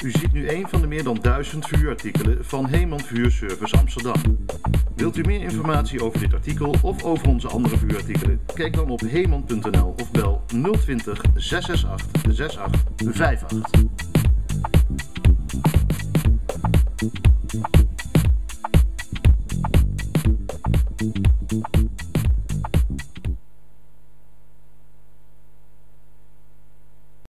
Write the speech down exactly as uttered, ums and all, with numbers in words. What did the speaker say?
U ziet nu een van de meer dan duizend vuurartikelen van Heeman Vuurservice Amsterdam. Wilt u meer informatie over dit artikel of over onze andere vuurartikelen? Kijk dan op heeman punt n l of bel nul twintig, zes zes acht, zes acht vijf acht.